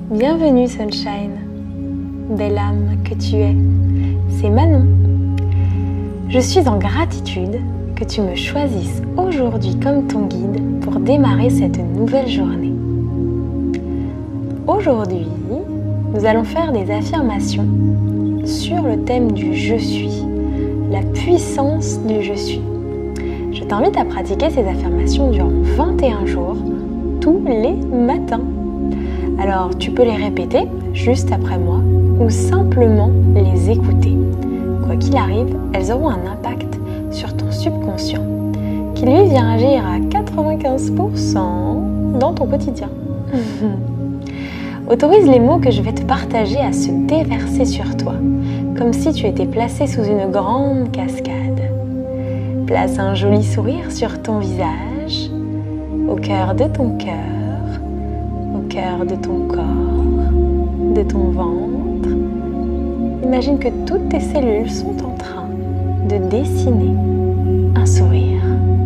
Bienvenue Sunshine, belle âme que tu es, c'est Manon. Je suis en gratitude que tu me choisisses aujourd'hui comme ton guide pour démarrer cette nouvelle journée. Aujourd'hui, nous allons faire des affirmations sur le thème du je suis, la puissance du je suis. Je t'invite à pratiquer ces affirmations durant 21 jours, tous les matins. Alors tu peux les répéter juste après moi ou simplement les écouter. Quoi qu'il arrive, elles auront un impact sur ton subconscient qui lui vient agir à 95% dans ton quotidien. Autorise les mots que je vais te partager à se déverser sur toi, comme si tu étais placé sous une grande cascade. Place un joli sourire sur ton visage, au cœur de ton cœur, au cœur de ton corps, de ton ventre. Imagine que toutes tes cellules sont en train de dessiner un sourire.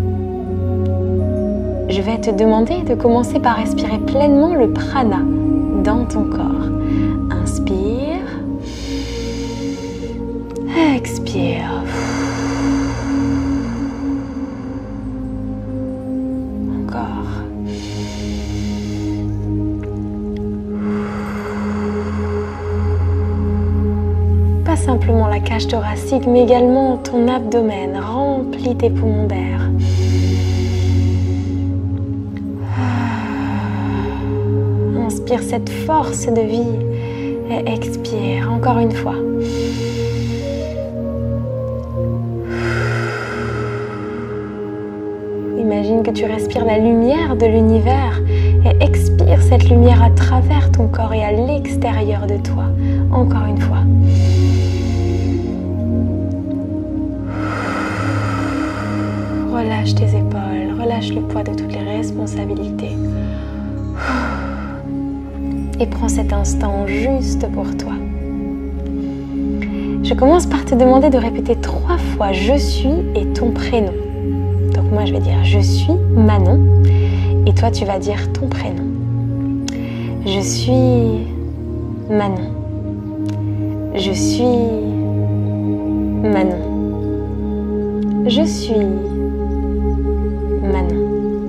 Je vais te demander de commencer par respirer pleinement le prana dans ton corps. Inspire, expire. Encore. Pas simplement la cage thoracique, mais également ton abdomen. Remplis tes poumons d'air. Inspire cette force de vie et expire encore une fois. Imagine que tu respires la lumière de l'univers et expire cette lumière à travers ton corps et à l'extérieur de toi. Encore une fois. Relâche tes épaules, relâche le poids de toutes les responsabilités. Et prends cet instant juste pour toi. Je commence par te demander de répéter 3 fois « Je suis » et ton prénom. Donc moi je vais dire « Je suis Manon » et toi tu vas dire ton prénom. Je suis Manon. Je suis Manon. Je suis Manon.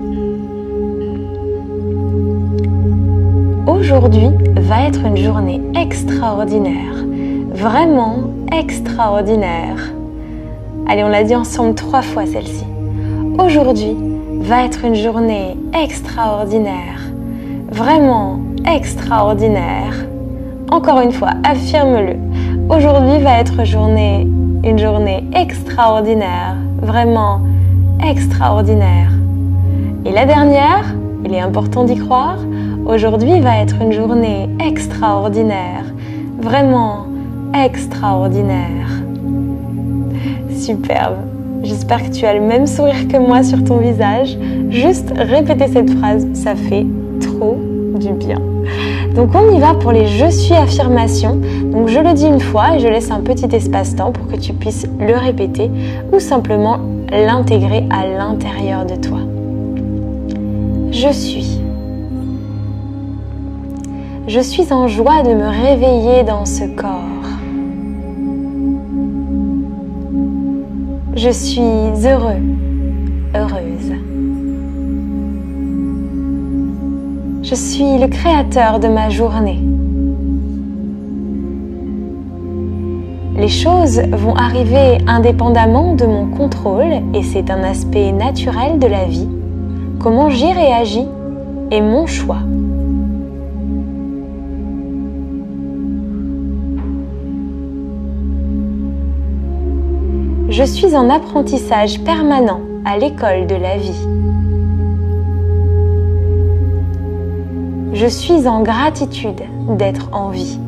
Aujourd'hui va être une journée extraordinaire, vraiment extraordinaire. Allez, on l'a dit ensemble 3 fois celle-ci. Aujourd'hui va être une journée extraordinaire, vraiment extraordinaire. Encore une fois, affirme-le. Aujourd'hui va être une journée extraordinaire, vraiment extraordinaire. Et la dernière, il est important d'y croire, aujourd'hui va être une journée extraordinaire, vraiment extraordinaire. Superbe. J'espère que tu as le même sourire que moi sur ton visage. Juste répéter cette phrase, ça fait trop du bien. Donc on y va pour les je suis affirmations. Donc je le dis une fois et je laisse un petit espace-temps pour que tu puisses le répéter ou simplement l'intégrer à l'intérieur de toi. Je suis. Je suis en joie de me réveiller dans ce corps. Je suis heureux, heureuse. Je suis le créateur de ma journée. Les choses vont arriver indépendamment de mon contrôle et c'est un aspect naturel de la vie. Comment j'y réagis est mon choix. Je suis en apprentissage permanent à l'école de la vie. Je suis en gratitude d'être en vie.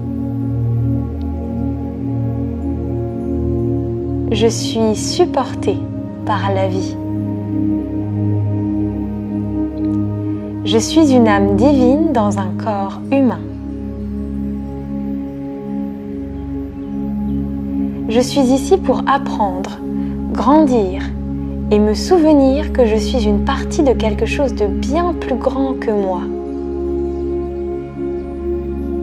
Je suis supportée par la vie. Je suis une âme divine dans un corps humain. Je suis ici pour apprendre, grandir et me souvenir que je suis une partie de quelque chose de bien plus grand que moi.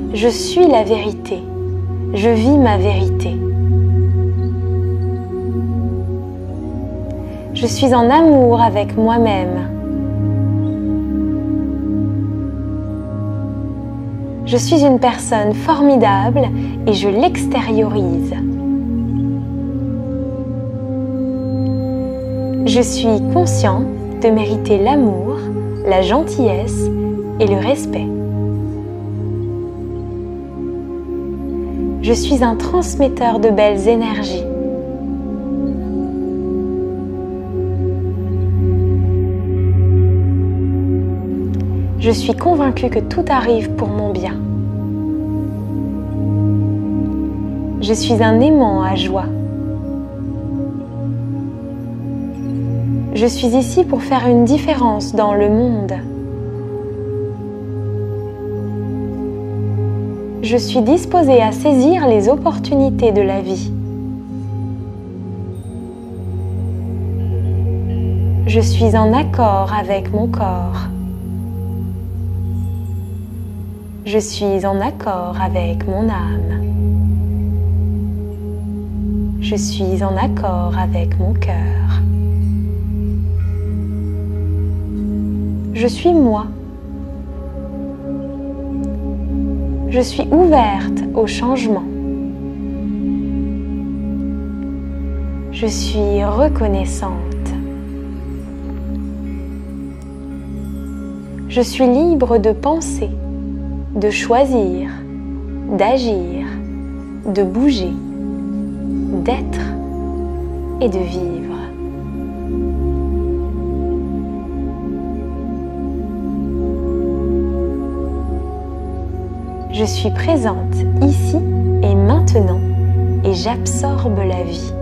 Je suis la vérité. Je vis ma vérité. Je suis en amour avec moi-même. Je suis une personne formidable et je l'extériorise. Je suis conscient de mériter l'amour, la gentillesse et le respect. Je suis un transmetteur de belles énergies. Je suis convaincue que tout arrive pour mon bien. Je suis un aimant à joie. Je suis ici pour faire une différence dans le monde. Je suis disposée à saisir les opportunités de la vie. Je suis en accord avec mon corps. Je suis en accord avec mon âme. Je suis en accord avec mon cœur. Je suis moi. Je suis ouverte au changement. Je suis reconnaissante. Je suis libre de penser, de choisir, d'agir, de bouger, d'être et de vivre. Je suis présente ici et maintenant et j'absorbe la vie.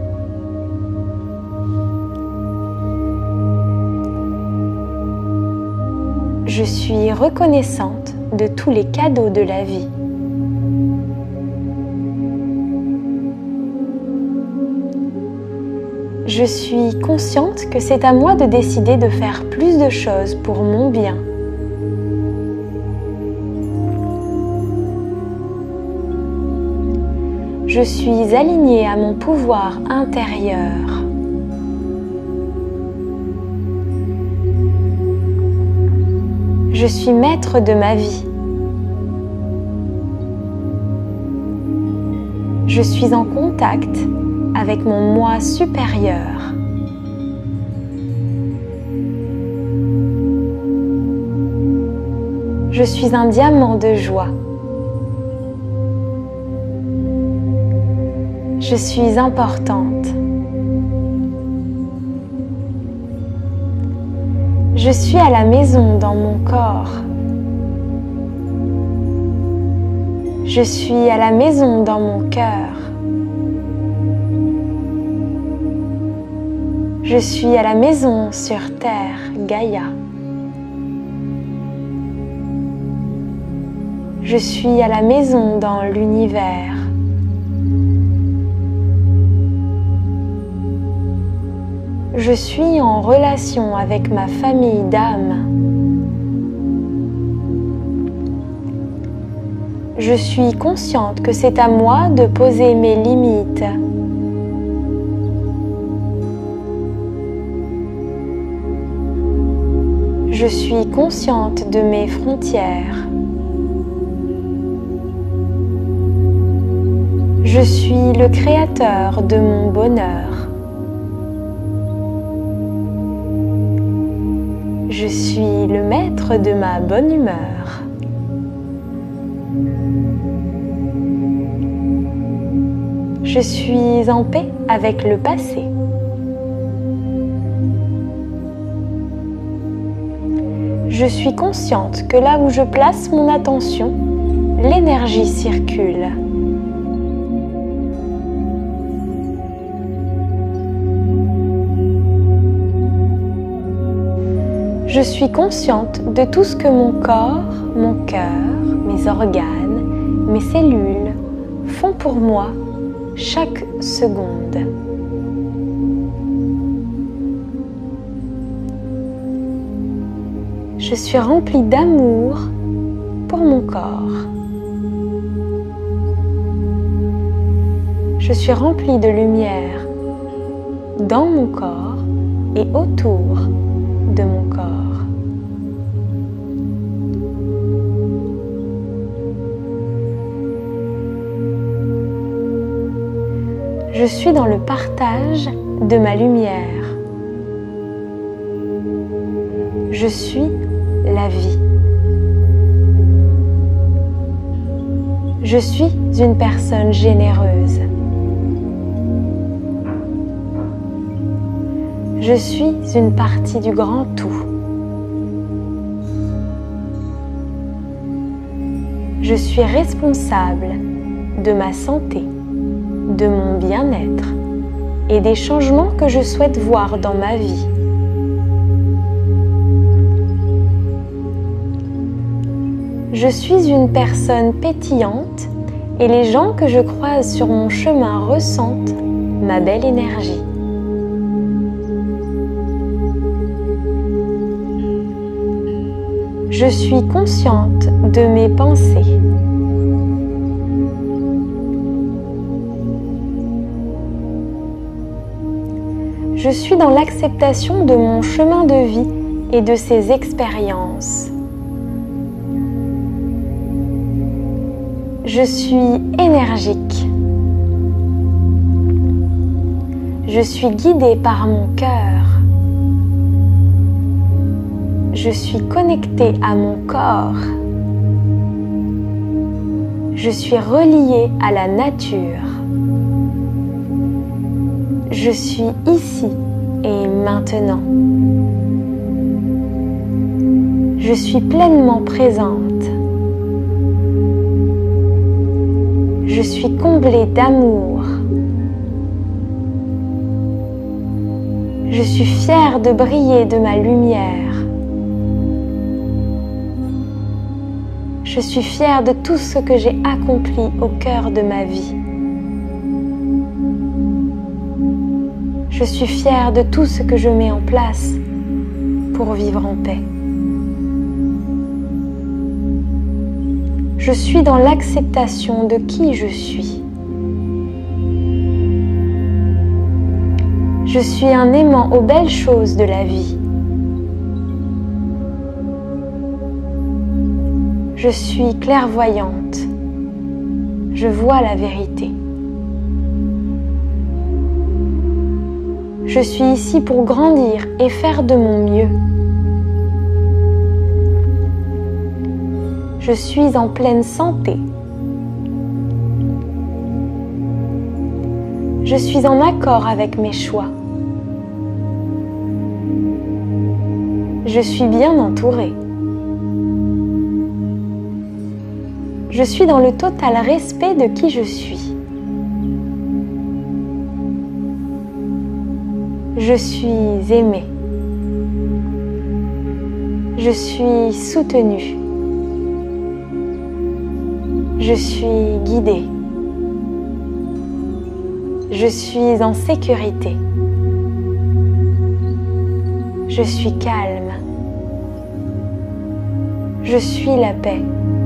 Je suis reconnaissante de tous les cadeaux de la vie. Je suis consciente que c'est à moi de décider de faire plus de choses pour mon bien. Je suis alignée à mon pouvoir intérieur. Je suis maître de ma vie. Je suis en contact avec mon moi supérieur. Je suis un diamant de joie. Je suis importante. Je suis à la maison dans mon corps. Je suis à la maison dans mon cœur. Je suis à la maison sur Terre, Gaïa. Je suis à la maison dans l'univers. Je suis en relation avec ma famille d'âme. Je suis consciente que c'est à moi de poser mes limites. Je suis consciente de mes frontières. Je suis le créateur de mon bonheur. Je suis le maître de ma bonne humeur. Je suis en paix avec le passé. Je suis consciente que là où je place mon attention, l'énergie circule. Je suis consciente de tout ce que mon corps, mon cœur, mes organes, mes cellules font pour moi chaque seconde. Je suis remplie d'amour pour mon corps. Je suis remplie de lumière dans mon corps et autour de mon corps. Je suis dans le partage de ma lumière. Je suis la vie. Je suis une personne généreuse. Je suis une partie du grand tout. Je suis responsable de ma santé, de mon bien-être et des changements que je souhaite voir dans ma vie. Je suis une personne pétillante et les gens que je croise sur mon chemin ressentent ma belle énergie. Je suis consciente de mes pensées. Je suis dans l'acceptation de mon chemin de vie et de ses expériences. Je suis énergique. Je suis guidée par mon cœur. Je suis connectée à mon corps. Je suis reliée à la nature. Je suis ici et maintenant. Je suis pleinement présente. Je suis comblée d'amour. Je suis fière de briller de ma lumière. Je suis fière de tout ce que j'ai accompli au cœur de ma vie. Je suis fière de tout ce que je mets en place pour vivre en paix. Je suis dans l'acceptation de qui je suis. Je suis un aimant aux belles choses de la vie. Je suis clairvoyante. Je vois la vérité. Je suis ici pour grandir et faire de mon mieux. Je suis en pleine santé. Je suis en accord avec mes choix. Je suis bien entourée. Je suis dans le total respect de qui je suis. Je suis aimée. Je suis soutenue. Je suis guidée. Je suis en sécurité. Je suis calme. Je suis la paix.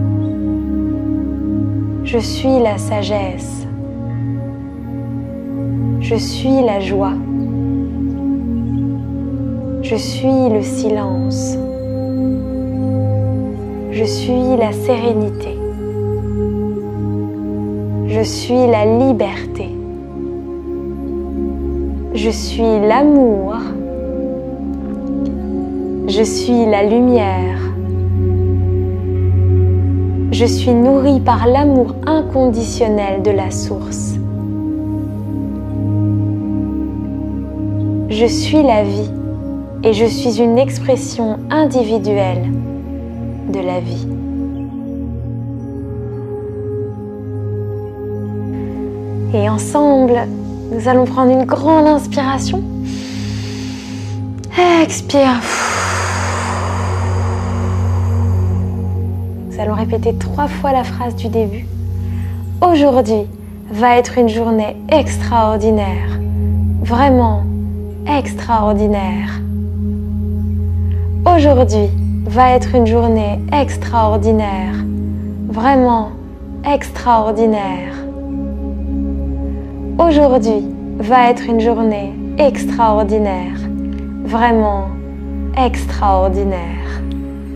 Je suis la sagesse. Je suis la joie. Je suis le silence. Je suis la sérénité. Je suis la liberté. Je suis l'amour. Je suis la lumière. Je suis nourrie par l'amour inconditionnel de la source. Je suis la vie et je suis une expression individuelle de la vie. Et ensemble, nous allons prendre une grande inspiration. Expire. Nous allons répéter 3 fois la phrase du début. Aujourd'hui va être une journée extraordinaire. Vraiment extraordinaire. Aujourd'hui va être une journée extraordinaire. Vraiment extraordinaire. Aujourd'hui va être une journée extraordinaire, vraiment extraordinaire.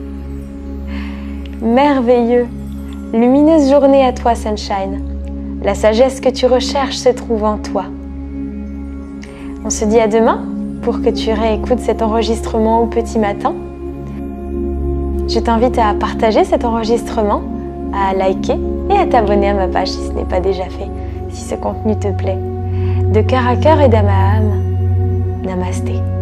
Merveilleux, lumineuse journée à toi Sunshine. La sagesse que tu recherches se trouve en toi. On se dit à demain pour que tu réécoutes cet enregistrement au petit matin. Je t'invite à partager cet enregistrement, à liker et à t'abonner à ma page si ce n'est pas déjà fait, si ce contenu te plaît. De cœur à cœur et d'âme à âme, Namasté.